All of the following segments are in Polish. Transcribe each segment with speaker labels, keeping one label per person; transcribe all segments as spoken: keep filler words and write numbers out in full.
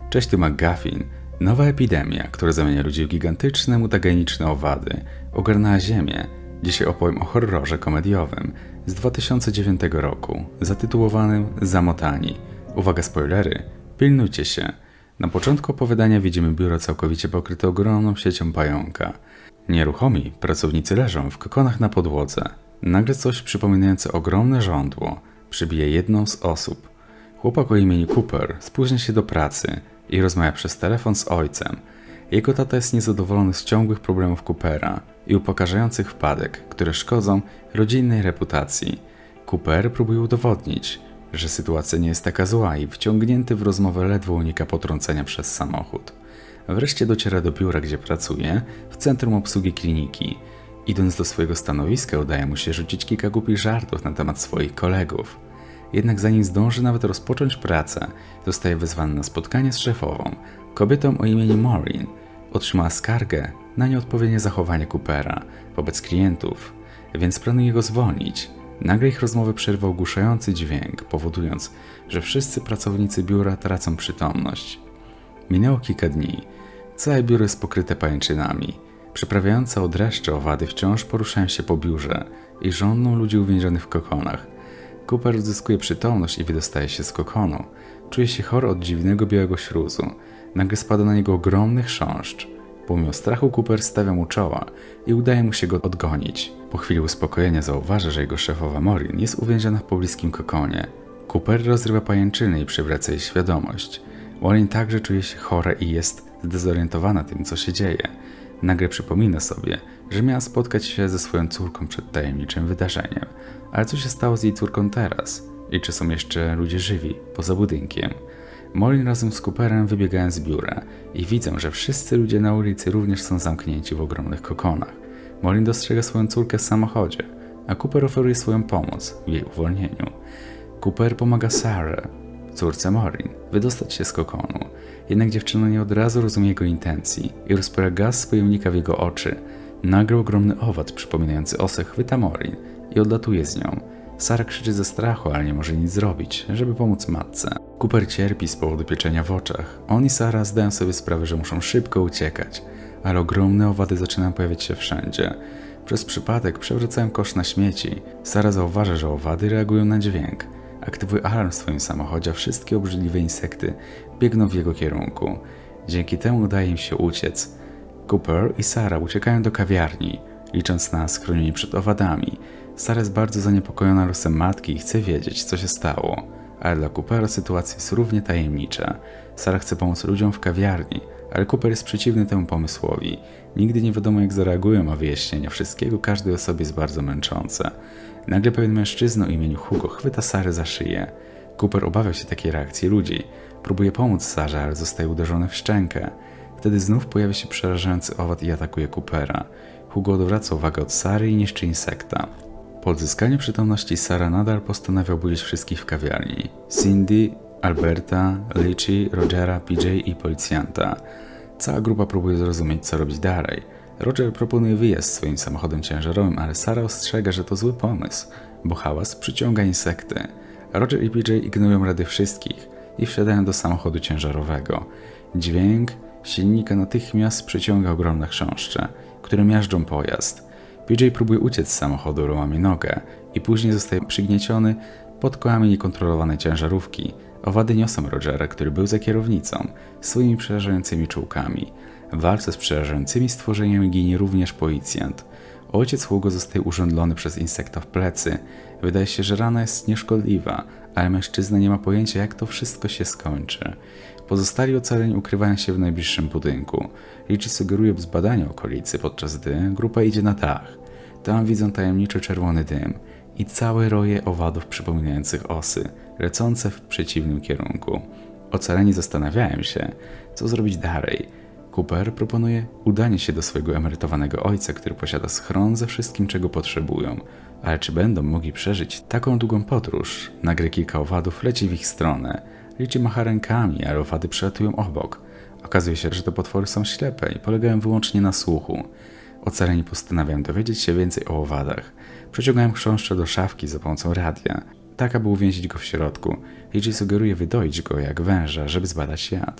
Speaker 1: Cześć, tu McGuffin. Nowa epidemia, która zamienia ludzi w gigantyczne, mutageniczne owady, ogarnęła Ziemię. Dzisiaj opowiem o horrorze komediowym z dwa tysiące dziewiątego roku, zatytułowanym Zamotani. Uwaga, spoilery, pilnujcie się. Na początku opowiadania widzimy biuro całkowicie pokryte ogromną siecią pająka. Nieruchomi pracownicy leżą w kokonach na podłodze. Nagle coś przypominające ogromne żądło przybije jedną z osób. Chłopak o imieniu Cooper spóźnia się do pracy i rozmawia przez telefon z ojcem. Jego tata jest niezadowolony z ciągłych problemów Coopera i upokarzających wpadek, które szkodzą rodzinnej reputacji. Cooper próbuje udowodnić, że sytuacja nie jest taka zła i wciągnięty w rozmowę ledwo unika potrącenia przez samochód. Wreszcie dociera do biura, gdzie pracuje, w centrum obsługi kliniki. Idąc do swojego stanowiska, udaje mu się rzucić kilka głupich żartów na temat swoich kolegów. Jednak zanim zdąży nawet rozpocząć pracę, zostaje wezwany na spotkanie z szefową, kobietą o imieniu Maureen. Otrzymała skargę na nieodpowiednie zachowanie Coopera wobec klientów, więc planuje go zwolnić. Nagle ich rozmowę przerwa ogłuszający dźwięk, powodując, że wszyscy pracownicy biura tracą przytomność. Minęło kilka dni. Całe biuro jest pokryte pajęczynami. Przeprawiające od dreszcze owady wciąż poruszają się po biurze i żądną ludzi uwięzionych w kokonach. Cooper odzyskuje przytomność i wydostaje się z kokonu. Czuje się chory od dziwnego białego śruzu. Nagle spada na niego ogromny chrząszcz. Pomimo strachu Cooper stawia mu czoła i udaje mu się go odgonić. Po chwili uspokojenia zauważa, że jego szefowa Maureen jest uwięziona w pobliskim kokonie. Cooper rozrywa pajęczyny i przywraca jej świadomość. Maureen także czuje się chora i jest zdezorientowana tym, co się dzieje. Nagle przypomina sobie, że miała spotkać się ze swoją córką przed tajemniczym wydarzeniem. Ale co się stało z jej córką teraz? I czy są jeszcze ludzie żywi poza budynkiem? Maureen razem z Cooperem wybiegają z biura i widzą, że wszyscy ludzie na ulicy również są zamknięci w ogromnych kokonach. Maureen dostrzega swoją córkę w samochodzie, a Cooper oferuje swoją pomoc w jej uwolnieniu. Cooper pomaga Sarah, córce Maureen, wydostać się z kokonu. Jednak dziewczyna nie od razu rozumie jego intencji i rozpiera gaz z pojemnika w jego oczy. Nagle ogromny owad przypominający osę chwyta Maureen i odlatuje z nią. Sarah krzyczy ze strachu, ale nie może nic zrobić, żeby pomóc matce. Cooper cierpi z powodu pieczenia w oczach. On i Sarah zdają sobie sprawę, że muszą szybko uciekać, ale ogromne owady zaczynają pojawiać się wszędzie. Przez przypadek przewracają kosz na śmieci. Sarah zauważa, że owady reagują na dźwięk. Aktywuje alarm w swoim samochodzie, a wszystkie obrzydliwe insekty biegną w jego kierunku. Dzięki temu udaje im się uciec. Cooper i Sarah uciekają do kawiarni, licząc na schronienie przed owadami. Sarah jest bardzo zaniepokojona losem matki i chce wiedzieć, co się stało. Ale dla Coopera sytuacja jest równie tajemnicza. Sarah chce pomóc ludziom w kawiarni, ale Cooper jest przeciwny temu pomysłowi. Nigdy nie wiadomo, jak zareagują, a wyjaśnienia wszystkiego każdej osobie jest bardzo męczące. Nagle pewien mężczyzna o imieniu Hugo chwyta Sarę za szyję. Cooper obawia się takiej reakcji ludzi. Próbuje pomóc Sarze, ale zostaje uderzony w szczękę. Wtedy znów pojawia się przerażający owad i atakuje Coopera. Hugo odwraca uwagę od Sary i niszczy insekta. Po odzyskaniu przytomności Sarah nadal postanawia obudzić wszystkich w kawiarni. Cindy, Alberta, Richie, Rogera, P J i policjanta. Cała grupa próbuje zrozumieć, co robić dalej. Roger proponuje wyjazd swoim samochodem ciężarowym, ale Sarah ostrzega, że to zły pomysł, bo hałas przyciąga insekty. Roger i P J ignorują rady wszystkich i wsiadają do samochodu ciężarowego. Dźwięk silnika natychmiast przyciąga ogromne chrząszcze, które miażdżą pojazd. P J próbuje uciec z samochodu, ale łamie nogę i później zostaje przygnieciony pod kołami niekontrolowanej ciężarówki. Owady niosą Rogera, który był za kierownicą, swoimi przerażającymi czułkami. W walce z przerażającymi stworzeniami ginie również policjant. Ojciec Hugo zostaje urządlony przez insekta w plecy. Wydaje się, że rana jest nieszkodliwa, ale mężczyzna nie ma pojęcia, jak to wszystko się skończy. Pozostali ocaleni ukrywają się w najbliższym budynku. Richie sugeruje zbadanie okolicy, podczas gdy grupa idzie na dach. Tam widzą tajemniczy czerwony dym i całe roje owadów przypominających osy, lecące w przeciwnym kierunku. Ocaleni zastanawiają się, co zrobić dalej. Cooper proponuje udanie się do swojego emerytowanego ojca, który posiada schron ze wszystkim, czego potrzebują. Ale czy będą mogli przeżyć taką długą podróż? Nagle kilka owadów leci w ich stronę. Richie macha rękami, ale owady przelatują obok. Okazuje się, że te potwory są ślepe i polegają wyłącznie na słuchu. Ocaleni postanawiają dowiedzieć się więcej o owadach. Przeciągają chrząszcze do szafki za pomocą radia, tak aby uwięzić go w środku. Richie sugeruje wydoić go jak węża, żeby zbadać jad.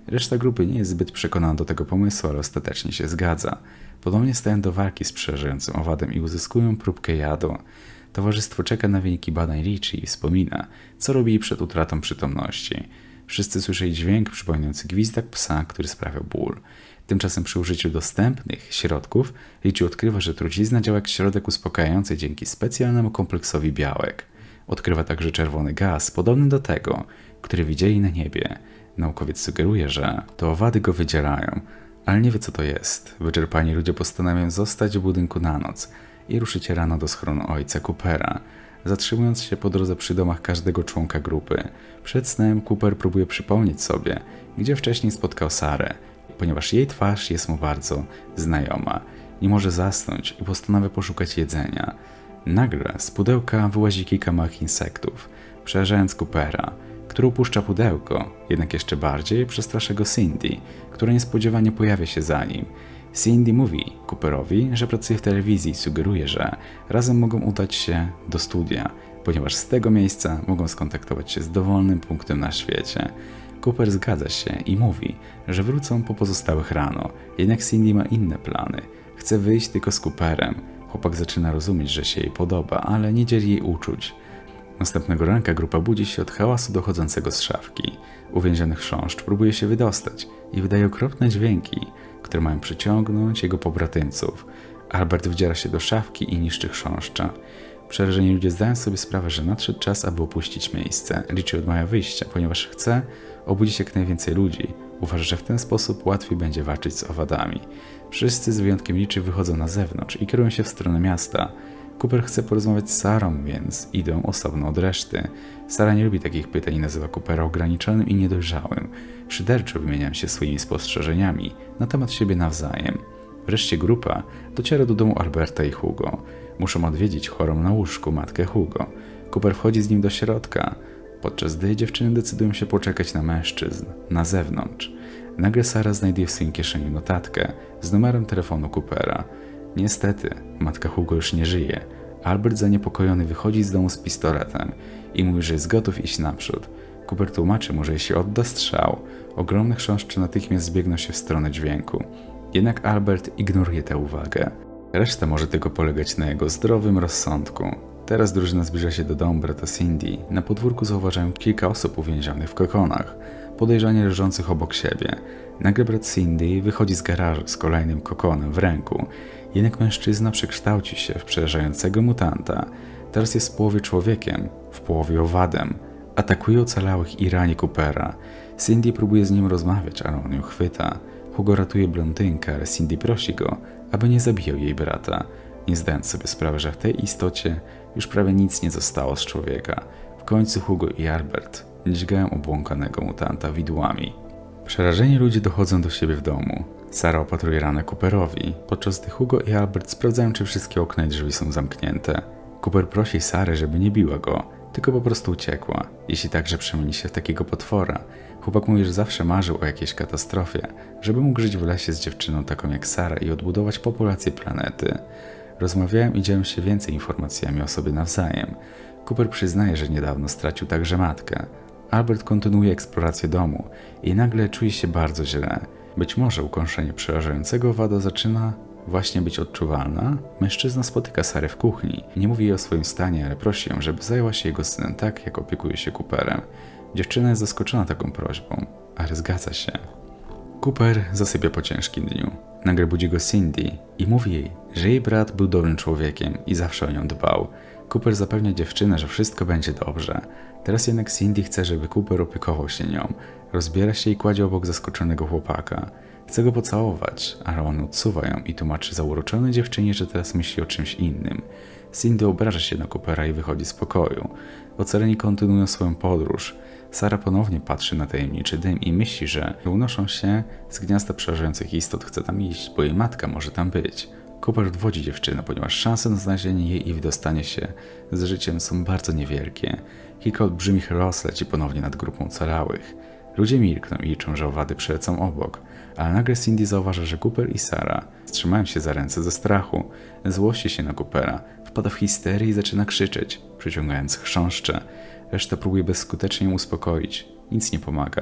Speaker 1: Reszta grupy nie jest zbyt przekonana do tego pomysłu, ale ostatecznie się zgadza. Ponownie stają do walki z przerażającym owadem i uzyskują próbkę jadu. Towarzystwo czeka na wyniki badań Richie i wspomina, co robili przed utratą przytomności. Wszyscy słyszeli dźwięk przypominający gwizdak psa, który sprawiał ból. Tymczasem przy użyciu dostępnych środków Richie odkrywa, że trucizna działa jak środek uspokajający dzięki specjalnemu kompleksowi białek. Odkrywa także czerwony gaz, podobny do tego, który widzieli na niebie. Naukowiec sugeruje, że to owady go wydzielają, ale nie wie, co to jest. Wyczerpani ludzie postanawiają zostać w budynku na noc i ruszyć rano do schronu ojca Coopera, zatrzymując się po drodze przy domach każdego członka grupy. Przed snem Cooper próbuje przypomnieć sobie, gdzie wcześniej spotkał Sarę, ponieważ jej twarz jest mu bardzo znajoma. Nie może zasnąć i postanawia poszukać jedzenia. Nagle z pudełka wyłazi kilka małych insektów, przerażając Coopera, który upuszcza pudełko, jednak jeszcze bardziej przestrasza go Cindy, która niespodziewanie pojawia się za nim. Cindy mówi Cooperowi, że pracuje w telewizji i sugeruje, że razem mogą udać się do studia, ponieważ z tego miejsca mogą skontaktować się z dowolnym punktem na świecie. Cooper zgadza się i mówi, że wrócą po pozostałych rano, jednak Cindy ma inne plany. Chce wyjść tylko z Cooperem. Chłopak zaczyna rozumieć, że się jej podoba, ale nie dzieli jej uczuć. Następnego ranka grupa budzi się od hałasu dochodzącego z szafki. Uwięziony chrząszcz próbuje się wydostać i wydaje okropne dźwięki, które mają przyciągnąć jego pobratymców. Albert wdziera się do szafki i niszczy chrząszcza. Przerażeni ludzie zdają sobie sprawę, że nadszedł czas, aby opuścić miejsce. Richie odmawia wyjścia, ponieważ chce obudzić jak najwięcej ludzi. Uważa, że w ten sposób łatwiej będzie walczyć z owadami. Wszyscy z wyjątkiem Richie wychodzą na zewnątrz i kierują się w stronę miasta. Cooper chce porozmawiać z Sarą, więc idą osobno od reszty. Sara nie lubi takich pytań i nazywa Coopera ograniczonym i niedojrzałym. Szyderczo wymieniają się swoimi spostrzeżeniami na temat siebie nawzajem. Wreszcie grupa dociera do domu Alberta i Hugo. Muszą odwiedzić chorą na łóżku matkę Hugo. Cooper wchodzi z nim do środka, podczas gdy dziewczyny decydują się poczekać na mężczyzn na zewnątrz. Nagle Sara znajduje w swoim kieszeni notatkę z numerem telefonu Coopera. Niestety, matka Hugo już nie żyje. Albert zaniepokojony wychodzi z domu z pistoletem i mówi, że jest gotów iść naprzód. Cooper tłumaczy mu, że jeśli odda strzał, ogromne chrząszcze natychmiast zbiegną się w stronę dźwięku. Jednak Albert ignoruje tę uwagę. Reszta może tylko polegać na jego zdrowym rozsądku. Teraz drużyna zbliża się do domu brata Cindy. Na podwórku zauważają kilka osób uwięzionych w kokonach, podejrzanie leżących obok siebie. Nagle brat Cindy wychodzi z garażu z kolejnym kokonem w ręku. Jednak mężczyzna przekształci się w przerażającego mutanta. Teraz jest w połowie człowiekiem, w połowie owadem. Atakuje ocalałych i rani Coopera. Cindy próbuje z nim rozmawiać, ale on ją chwyta. Hugo ratuje blondynkę, ale Cindy prosi go, aby nie zabijał jej brata, nie zdając sobie sprawy, że w tej istocie już prawie nic nie zostało z człowieka. W końcu Hugo i Albert dźgają obłąkanego mutanta widłami. Przerażeni ludzie dochodzą do siebie w domu. Sara opatruje ranę Cooperowi, podczas gdy Hugo i Albert sprawdzają, czy wszystkie okna i drzwi są zamknięte. Cooper prosi Sarę, żeby nie biła go, tylko po prostu uciekła, jeśli także przemieni się w takiego potwora. Chłopak mówi, że zawsze marzył o jakiejś katastrofie, żeby mógł żyć w lesie z dziewczyną taką jak Sara i odbudować populację planety. Rozmawiają i dzielą się więcej informacjami o sobie nawzajem. Cooper przyznaje, że niedawno stracił także matkę. Albert kontynuuje eksplorację domu i nagle czuje się bardzo źle. Być może ukąszenie przerażającego owada zaczyna właśnie być odczuwalna. Mężczyzna spotyka Sarę w kuchni. Nie mówi jej o swoim stanie, ale prosi ją, żeby zajęła się jego synem tak, jak opiekuje się Cooperem. Dziewczyna jest zaskoczona taką prośbą, ale zgadza się. Cooper zasypia po ciężkim dniu. Nagle budzi go Cindy i mówi jej, że jej brat był dobrym człowiekiem i zawsze o nią dbał. Cooper zapewnia dziewczynę, że wszystko będzie dobrze. Teraz jednak Cindy chce, żeby Cooper opiekował się nią. Rozbiera się i kładzie obok zaskoczonego chłopaka. Chce go pocałować, ale on odsuwa ją i tłumaczy zauroczone dziewczynie, że teraz myśli o czymś innym. Cindy obraża się na Coopera i wychodzi z pokoju. Ocaleni kontynuują swoją podróż. Sara ponownie patrzy na tajemniczy dym i myśli, że unoszą się z gniazda przerażających istot, chce tam iść, bo jej matka może tam być. Cooper odwodzi dziewczynę, ponieważ szanse na znalezienie jej i wydostanie się z życiem są bardzo niewielkie. Kilka olbrzymich los leci ponownie nad grupą ocalałych. Ludzie milkną i liczą, że owady przelecą obok, ale nagle Cindy zauważa, że Cooper i Sara trzymają się za ręce ze strachu. Złości się na Coopera, wpada w histerię i zaczyna krzyczeć, przyciągając chrząszcze. Reszta próbuje bezskutecznie ją uspokoić. Nic nie pomaga.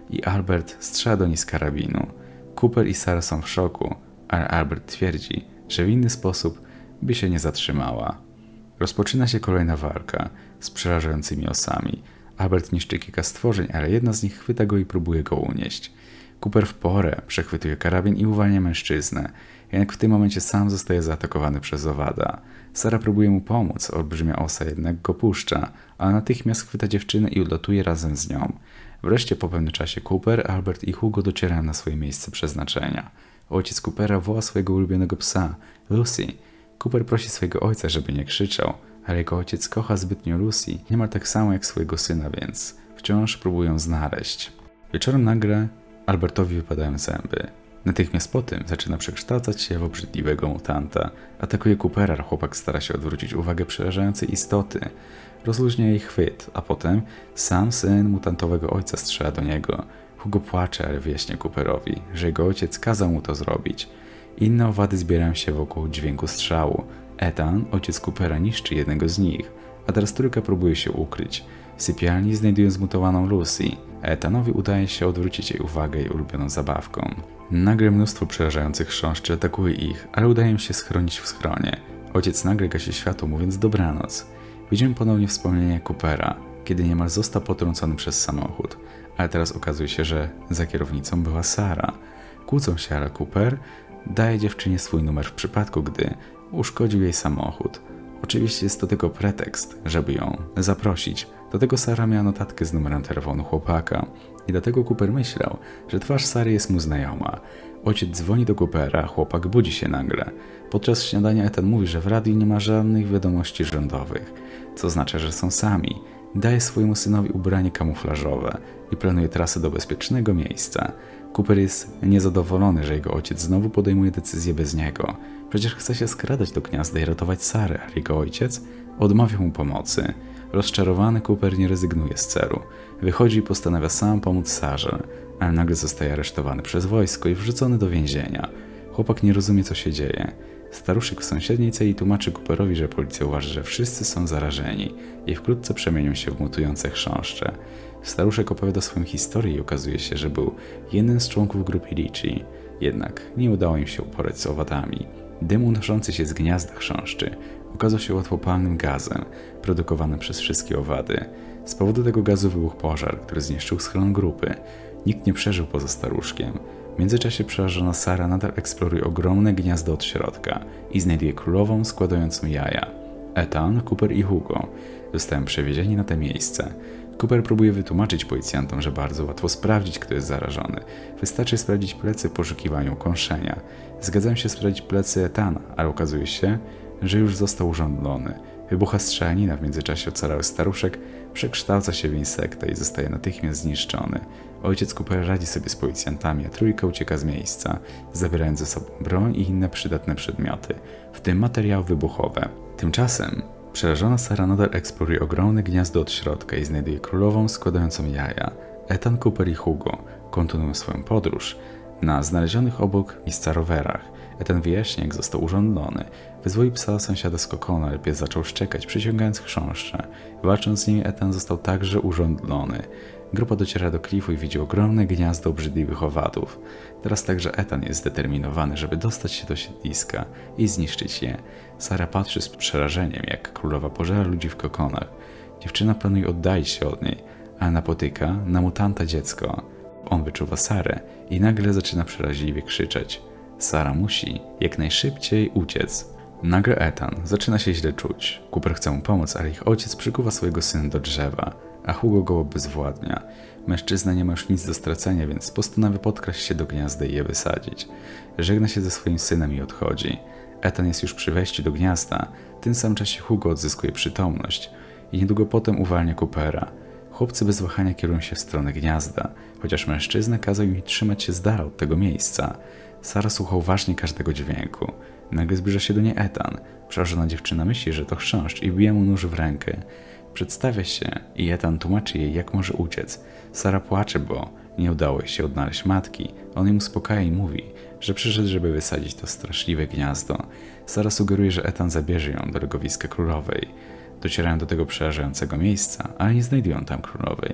Speaker 1: i Albert strzela do niej z karabinu. Cooper i Sara są w szoku, ale Albert twierdzi, że w inny sposób by się nie zatrzymała. Rozpoczyna się kolejna walka z przerażającymi osami. Albert niszczy kilka stworzeń, ale jedna z nich chwyta go i próbuje go unieść. Cooper w porę przechwytuje karabin i uwalnia mężczyznę, jednak w tym momencie sam zostaje zaatakowany przez owada. Sara próbuje mu pomóc, olbrzymia osa jednak go puszcza, ale natychmiast chwyta dziewczynę i odlatuje razem z nią. Wreszcie po pewnym czasie Cooper, Albert i Hugo docierają na swoje miejsce przeznaczenia. Ojciec Coopera woła swojego ulubionego psa, Lucy. Cooper prosi swojego ojca, żeby nie krzyczał, ale jego ojciec kocha zbytnio Lucy, niemal tak samo jak swojego syna, więc wciąż próbują znaleźć. Wieczorem nagle Albertowi wypadają zęby. Natychmiast po tym zaczyna przekształcać się w obrzydliwego mutanta. Atakuje Coopera, chłopak stara się odwrócić uwagę przerażającej istoty. Rozluźnia jej chwyt, a potem sam syn mutantowego ojca strzela do niego. Hugo płacze, ale wyjaśnia Cooperowi, że jego ojciec kazał mu to zrobić. Inne owady zbierają się wokół dźwięku strzału. Ethan, ojciec Coopera, niszczy jednego z nich, a teraz trójka próbuje się ukryć. W sypialni znajdują zmutowaną Lucy. Ethanowi udaje się odwrócić jej uwagę jej ulubioną zabawką. Nagle mnóstwo przerażających chrząszczy atakuje ich, ale udaje im się schronić w schronie. Ojciec nagle gasi światło, mówiąc dobranoc. Widzimy ponownie wspomnienie Coopera, kiedy niemal został potrącony przez samochód, ale teraz okazuje się, że za kierownicą była Sara. Kłócą się, ale Cooper daje dziewczynie swój numer w przypadku, gdy uszkodził jej samochód. Oczywiście jest to tylko pretekst, żeby ją zaprosić. Do tego Sara miała notatkę z numerem telefonu chłopaka i dlatego Cooper myślał, że twarz Sary jest mu znajoma. Ojciec dzwoni do Coopera, a chłopak budzi się nagle. Podczas śniadania Ethan mówi, że w radiu nie ma żadnych wiadomości rządowych, co oznacza, że są sami. Daje swojemu synowi ubranie kamuflażowe i planuje trasę do bezpiecznego miejsca. Cooper jest niezadowolony, że jego ojciec znowu podejmuje decyzję bez niego. Przecież chce się skradać do gniazda i ratować Sarę, ale jego ojciec odmawia mu pomocy. Rozczarowany Cooper nie rezygnuje z celu. Wychodzi i postanawia sam pomóc Sarze, ale nagle zostaje aresztowany przez wojsko i wrzucony do więzienia. Chłopak nie rozumie, co się dzieje. Staruszek w sąsiedniej celi tłumaczy Cooperowi, że policja uważa, że wszyscy są zarażeni i wkrótce przemienią się w mutujące chrząszcze. Staruszek opowiada swoją historię i okazuje się, że był jednym z członków grupy Ricci. Jednak nie udało im się uporać z owadami. Dym unoszący się z gniazda chrząszczy okazał się łatwopalnym gazem, produkowanym przez wszystkie owady. Z powodu tego gazu wybuchł pożar, który zniszczył schron grupy. Nikt nie przeżył poza staruszkiem. W międzyczasie przerażona Sara nadal eksploruje ogromne gniazdo od środka i znajduje królową składającą jaja. Ethan, Cooper i Hugo zostają przewiezieni na te miejsce. Cooper próbuje wytłumaczyć policjantom, że bardzo łatwo sprawdzić, kto jest zarażony. Wystarczy sprawdzić plecy w poszukiwaniu kąszenia. Zgadzają się sprawdzić plecy Ethana, ale okazuje się, że już został urządlony. Wybucha strzelanina, w międzyczasie ocalały staruszek przekształca się w insekta i zostaje natychmiast zniszczony. Ojciec Coopera radzi sobie z policjantami, a trójka ucieka z miejsca, zabierając ze sobą broń i inne przydatne przedmioty, w tym materiały wybuchowe. Tymczasem przerażona Sara nadal eksploruje ogromne gniazdo od środka i znajduje królową składającą jaja. Ethan, Cooper i Hugo kontynuują swoją podróż na znalezionych obok miejsca rowerach. Ethan wyjaśnia, jak został urządlony. Wyzwolił psa sąsiada z kokonu, ale pies zaczął szczekać, przyciągając chrząszcze. Walcząc z nimi, Ethan został także urządlony. Grupa dociera do klifu i widzi ogromne gniazdo obrzydliwych owadów. Teraz także Ethan jest zdeterminowany, żeby dostać się do siedliska i zniszczyć je. Sara patrzy z przerażeniem, jak królowa pożera ludzi w kokonach. Dziewczyna planuje oddalić się od niej, ale napotyka na mutanta dziecko. On wyczuwa Sarę i nagle zaczyna przeraźliwie krzyczeć. Sara musi jak najszybciej uciec. Nagle Ethan zaczyna się źle czuć. Cooper chce mu pomóc, ale ich ojciec przykuwa swojego syna do drzewa, a Hugo go obezwładnia. Mężczyzna nie ma już nic do stracenia, więc postanawia podkraść się do gniazda i je wysadzić. Żegna się ze swoim synem i odchodzi. Ethan jest już przy wejściu do gniazda. W tym samym czasie Hugo odzyskuje przytomność i niedługo potem uwalnia Coopera. Chłopcy bez wahania kierują się w stronę gniazda, chociaż mężczyzna kazał im trzymać się z dala od tego miejsca. Sara słucha uważnie każdego dźwięku. Nagle zbliża się do niej Ethan. Przerażona dziewczyna myśli, że to chrząszcz i wbija mu nóż w rękę. Przedstawia się i Ethan tłumaczy jej, jak może uciec. Sara płacze, bo nie udało jej się odnaleźć matki. On ją uspokaja i mówi, że przyszedł, żeby wysadzić to straszliwe gniazdo. Sara sugeruje, że Ethan zabierze ją do legowiska królowej. Docierają do tego przerażającego miejsca, ale nie znajdują tam królowej.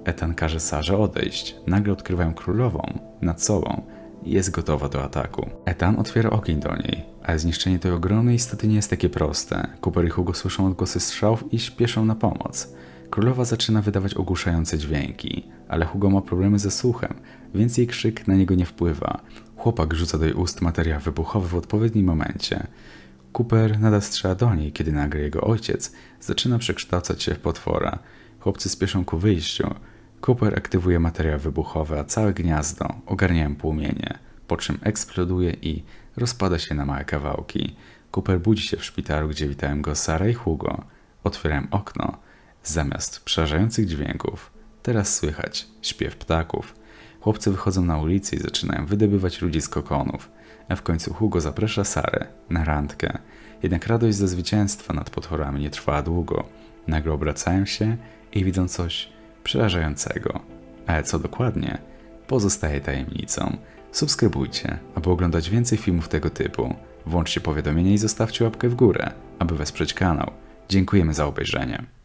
Speaker 1: Ethan każe Sarze odejść. Nagle odkrywają królową nad sobą i jest gotowa do ataku. Ethan otwiera ogień do niej, ale zniszczenie tej ogromnej istoty nie jest takie proste. Cooper i Hugo słyszą odgłosy strzałów i śpieszą na pomoc. Królowa zaczyna wydawać ogłuszające dźwięki, ale Hugo ma problemy ze słuchem, więc jej krzyk na niego nie wpływa. Chłopak rzuca do jej ust materiał wybuchowy w odpowiednim momencie. Cooper nadal strzela do niej, kiedy nagle jego ojciec zaczyna przekształcać się w potwora. Chłopcy spieszą ku wyjściu. Cooper aktywuje materiał wybuchowy, a całe gniazdo ogarniają płomienie, po czym eksploduje i rozpada się na małe kawałki. Cooper budzi się w szpitalu, gdzie witają go Sara i Hugo. Otwierają okno. Zamiast przerażających dźwięków, teraz słychać śpiew ptaków. Chłopcy wychodzą na ulicę i zaczynają wydobywać ludzi z kokonów, a w końcu Hugo zaprasza Sarę na randkę. Jednak radość ze zwycięstwa nad potworami nie trwała długo. Nagle obracają się i widzą coś przerażającego. Ale co dokładnie, pozostaje tajemnicą. Subskrybujcie, aby oglądać więcej filmów tego typu. Włączcie powiadomienia i zostawcie łapkę w górę, aby wesprzeć kanał. Dziękujemy za obejrzenie.